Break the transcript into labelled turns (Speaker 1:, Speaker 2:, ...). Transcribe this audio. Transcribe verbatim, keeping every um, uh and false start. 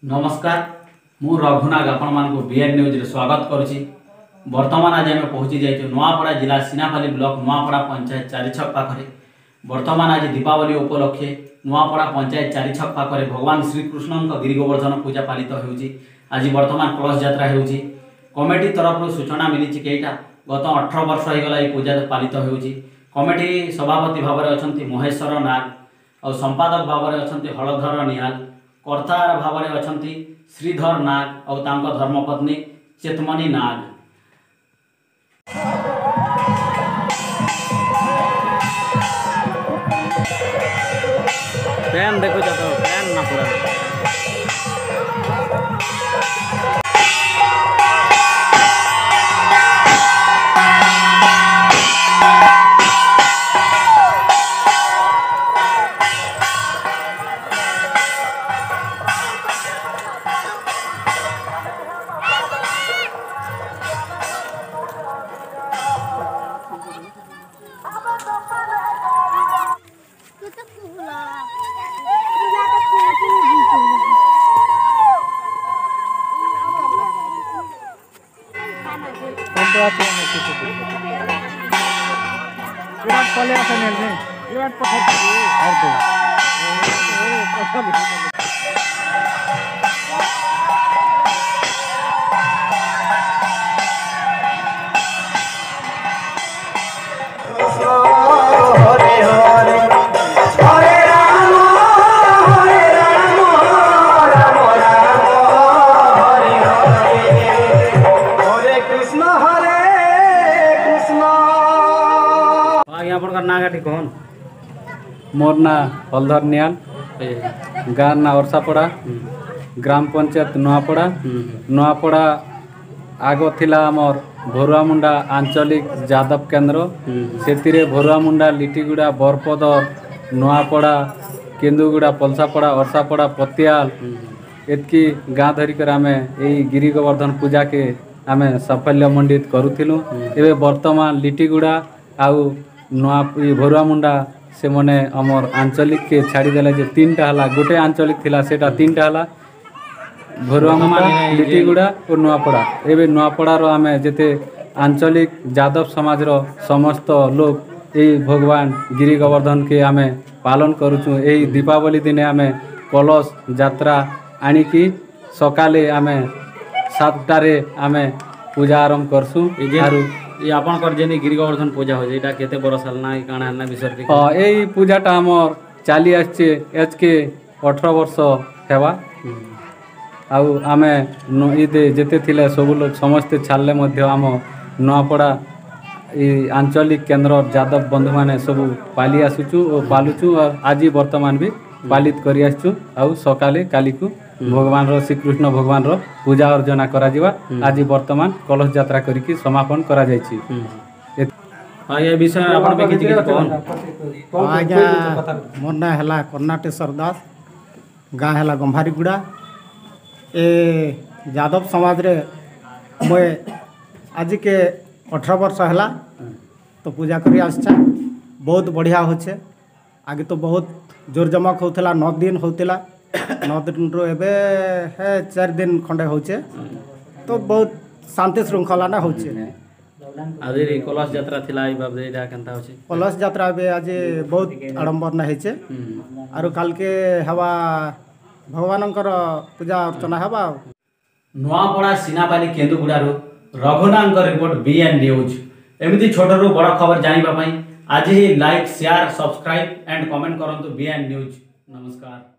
Speaker 1: नमस्कार मु रघुनाग आपण मानक बीएन न्यूज रे स्वागत करुछि। वर्तमान आज आम पहुँची जाइए नुआपड़ा जिला सिनापाली ब्लॉक नुआपड़ा पंचायत चारिछक पाखरे। वर्तमान आज दीपावली उपलक्षे नुआपड़ा पंचायत चारिछक पाखरे भगवान श्रीकृष्ण गिरी गोवर्धन पूजा पालित होउछि। आज वर्तमान कलश यात्रा होउछि। कमिटी तरफ सूचना मिली कि गत अठारह वर्ष हो गला पूजा पालित होउछि। कमिटी सभापति भाव में अच्छा महेश्वर नाग और संपादक भाव में अच्छा हलधर निहाल, कर्तार भाव में अच्छा श्रीधर नाग और तांको धर्मपत्नी चेतमनी नाग। फैन देखो जाता फैन ना पूरा कौन
Speaker 2: मोर ना हलधर नियाल, गाँव ना ओरसापड़ा, ग्राम पंचायत नुआपड़ा। नुआपड़ा आग थिला आमर भरुआमुंडा आंचलिक जादव केन्द्र। से भरुआमुंडा, लिटिगुड़ा, बरपदर, नुआपड़ा, केन्दुगुड़ा, पलसापड़ा, ओरसापड़ा, पतियाल एतकी गाँ धरिकर आम यही गिरी गोवर्धन पूजा के आम साफल्य मंडित करूँ। एवं वर्तमान लिटिगुड़ा आउ नुआ भरुआमुंडा से मने अमर आंचलिक के छाड़ीदेला जे तीन टा हला। गोटे आंचलिक थिला सेटा तीन टा हला, भरुआमुंडा, लिटिगुड़ा और नुआपड़ा। एबे नुआपड़ा रो आमे जेते आंचलिक जादव समाज रो समस्त लोग यही भगवान गिरी गोवर्धन के आमे पालन करूछु। यही दीपावली दिने आमे कलश यात्रा आनिकी सकाले आमे सातटारे आमे पूजा आरंभ करसु। आरु
Speaker 1: ये आपन कर जेनी गिरी गोवर्धन पूजा हो जेटा केते बरस हलना काना हलना विसर्जित
Speaker 2: हां एई पूजाटा हमर चाली आछे एच के अठारह वर्ष हेबा। आउ आमे इदे जेते थिले सब लोग समस्त छाड़ले मध्य आम नुआपड़ा ई आंचलिक केन्द्र जादव बंधु माने सब पाली आसुचु और पालुचु और आज वर्तमान भी पालित करि आसुचु। आउ सकाले काली को भगवान रो श्रीकृष्ण भगवान रो पूजा अर्चना करा जिवा। आज वर्तमान कलश यात्रा करिकी समापन करा जायछि।
Speaker 1: हां ये विषय आपण पे किछि कोन
Speaker 3: आज्ञा मोर ना हला कर्नाटेश्वर दास, गाँ हला गंभारीगुड़ा। ए यादव समाज रे मैं आज के अठारह वर्ष हला तो पूजा करी आछा। बहुत बढ़िया होछे। आगे तो बहुत जोर जमक होतला, नौ दिन होतला। नौ दिन रो एबे है चार दिन खंडे होचे तो बहुत शांति श्रृंखला ना होचे।
Speaker 1: आज कलश यात्रा थिला ई बाबे एटा केनता होचे
Speaker 3: कलश यात्रा बे आज बहुत आडंबर ना हेचे। आरो काल के हवा भगवानंकर पूजा अर्चना हवा।
Speaker 1: नुआपड़ा सिनापाली केन्दुगुड़ा रो रघुनांग रिपोर्ट बीएन न्यूज। एमिति छोट रो बड़ खबर जानिबा पई आज ही like share subscribe and comment करंतु बीएन न्यूज। नमस्कार।